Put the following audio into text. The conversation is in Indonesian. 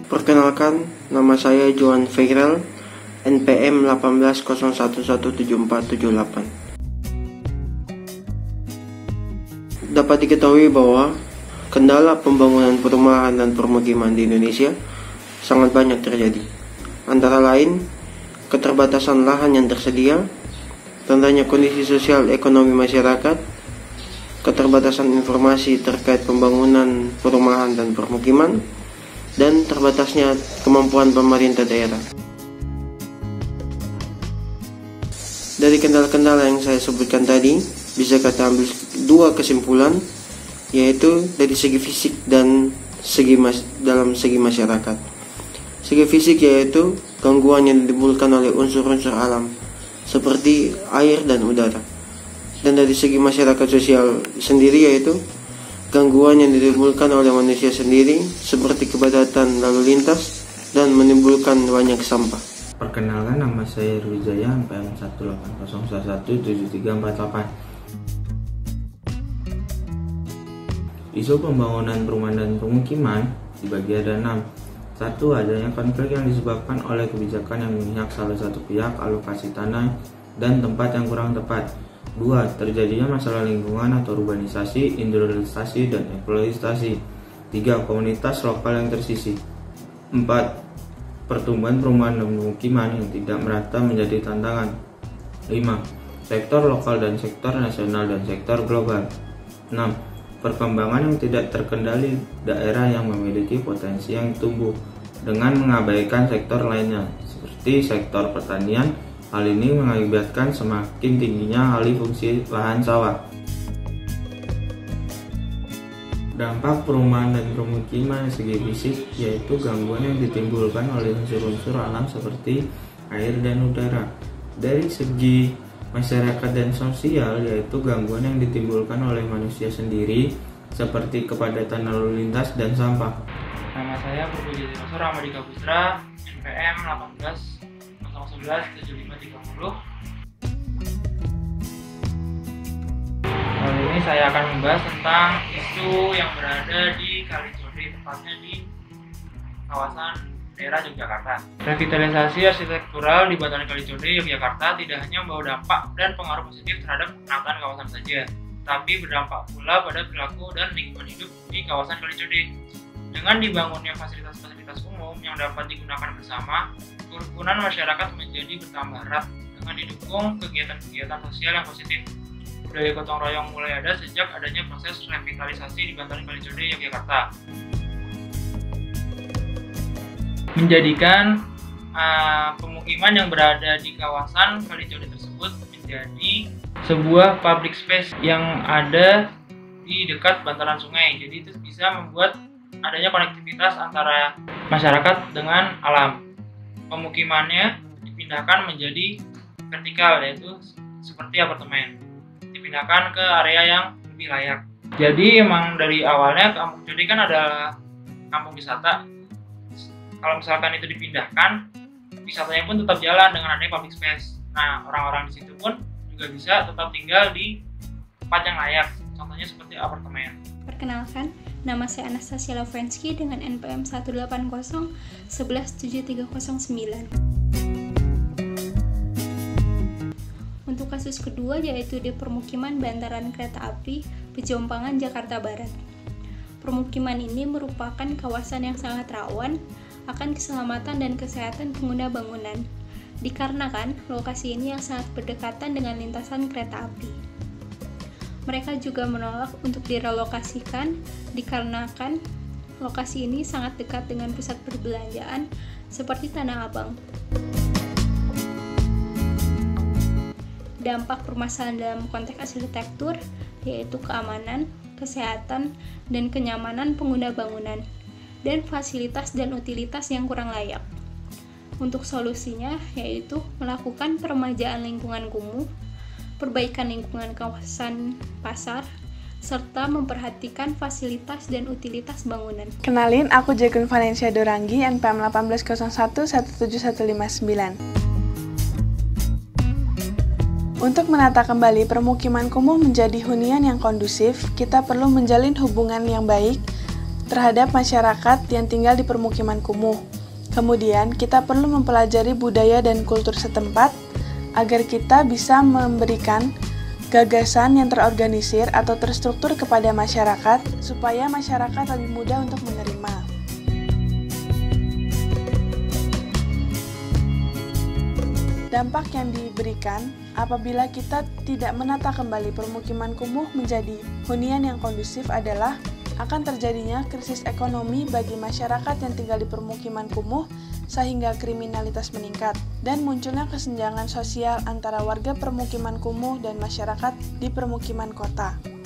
Perkenalkan, nama saya Johan Feirel, NPM 18017478. Dapat diketahui bahwa kendala pembangunan perumahan dan permukiman di Indonesia sangat banyak terjadi. Antara lain, keterbatasan lahan yang tersedia, tandanya kondisi sosial ekonomi masyarakat, keterbatasan informasi terkait pembangunan perumahan dan permukiman, dan terbatasnya kemampuan pemerintah daerah. Dari kendala-kendala yang saya sebutkan tadi, bisa kita ambil dua kesimpulan, yaitu dari segi fisik dan dalam segi masyarakat. Segi fisik yaitu gangguan yang ditimbulkan oleh unsur-unsur alam, seperti air dan udara. Dan dari segi masyarakat sosial sendiri yaitu gangguan yang ditimbulkan oleh manusia sendiri, seperti kepadatan lalu lintas dan menimbulkan banyak sampah. Perkenalkan, nama saya Rwijaya, NPM 1801348. Isu pembangunan perumahan dan permukiman dibagi ada 6. 1. Adanya konflik yang disebabkan oleh kebijakan yang memihak salah satu pihak, alokasi tanah dan tempat yang kurang tepat. 2. Terjadinya masalah lingkungan atau urbanisasi, industrialisasi, dan eksploitasi. 3. Komunitas lokal yang tersisih. 4. Pertumbuhan perumahan dan pemukiman yang tidak merata menjadi tantangan. 5. Sektor lokal dan sektor nasional dan sektor global. 6. Perkembangan yang tidak terkendali daerah yang memiliki potensi yang tumbuh dengan mengabaikan sektor lainnya, seperti sektor pertanian. Hal ini mengakibatkan semakin tingginya alih fungsi lahan sawah. Dampak perumahan dan permukiman segi fisik yaitu gangguan yang ditimbulkan oleh unsur-unsur alam seperti air dan udara. Dari segi masyarakat dan sosial yaitu gangguan yang ditimbulkan oleh manusia sendiri seperti kepadatan lalu lintas dan sampah. Nama saya Putu Jatiroso Ramadika Putra, NPM 1801117530. Kali ini saya akan membahas tentang isu yang berada di Kalijodo, tepatnya di kawasan daerah Yogyakarta. Revitalisasi arsitektural di Bantaran Kalijodo, Yogyakarta tidak hanya membawa dampak dan pengaruh positif terhadap penataan kawasan saja, tapi berdampak pula pada perilaku dan lingkungan hidup di kawasan Kalijodo. Dengan dibangunnya fasilitas-fasilitas umum yang dapat digunakan bersama, kerukunan masyarakat menjadi bertambah erat dengan didukung kegiatan-kegiatan sosial yang positif. Budaya gotong royong mulai ada sejak adanya proses revitalisasi di Bantaran Kalijodo, Yogyakarta. Menjadikan pemukiman yang berada di kawasan Kalijodo tersebut menjadi sebuah public space yang ada di dekat bantaran sungai. Jadi itu bisa membuat adanya konektivitas antara masyarakat dengan alam. Pemukimannya dipindahkan menjadi vertikal, yaitu seperti apartemen, dipindahkan ke area yang lebih layak. Jadi emang dari awalnya kampung Jodi kan adalah kampung wisata. Kalau misalkan itu dipindahkan, wisatanya pun tetap jalan dengan adanya public space. Nah, orang-orang di situ pun juga bisa tetap tinggal di tempat yang layak, contohnya seperti apartemen. Perkenalkan, nama saya Anastasia Lovensky dengan NPM 180117309. Untuk kasus kedua yaitu di permukiman Bantaran Kereta Api Pejompangan, Jakarta Barat. Permukiman ini merupakan kawasan yang sangat rawan akan keselamatan dan kesehatan pengguna bangunan, dikarenakan lokasi ini yang sangat berdekatan dengan lintasan kereta api. Mereka juga menolak untuk direlokasikan dikarenakan lokasi ini sangat dekat dengan pusat perbelanjaan seperti Tanah Abang. Dampak permasalahan dalam konteks arsitektur yaitu keamanan, kesehatan, dan kenyamanan pengguna bangunan, dan fasilitas dan utilitas yang kurang layak. Untuk solusinya yaitu melakukan peremajaan lingkungan kumuh, perbaikan lingkungan kawasan pasar, serta memperhatikan fasilitas dan utilitas bangunan. Kenalin, aku Jagun Valencia Doranggi, NPM 180117159. Untuk menata kembali permukiman kumuh menjadi hunian yang kondusif, kita perlu menjalin hubungan yang baik terhadap masyarakat yang tinggal di permukiman kumuh. Kemudian, kita perlu mempelajari budaya dan kultur setempat agar kita bisa memberikan gagasan yang terorganisir atau terstruktur kepada masyarakat supaya masyarakat lebih mudah untuk menerima. Dampak yang diberikan apabila kita tidak menata kembali permukiman kumuh menjadi hunian yang kondusif adalah akan terjadinya krisis ekonomi bagi masyarakat yang tinggal di permukiman kumuh sehingga kriminalitas meningkat dan munculnya kesenjangan sosial antara warga permukiman kumuh dan masyarakat di permukiman kota.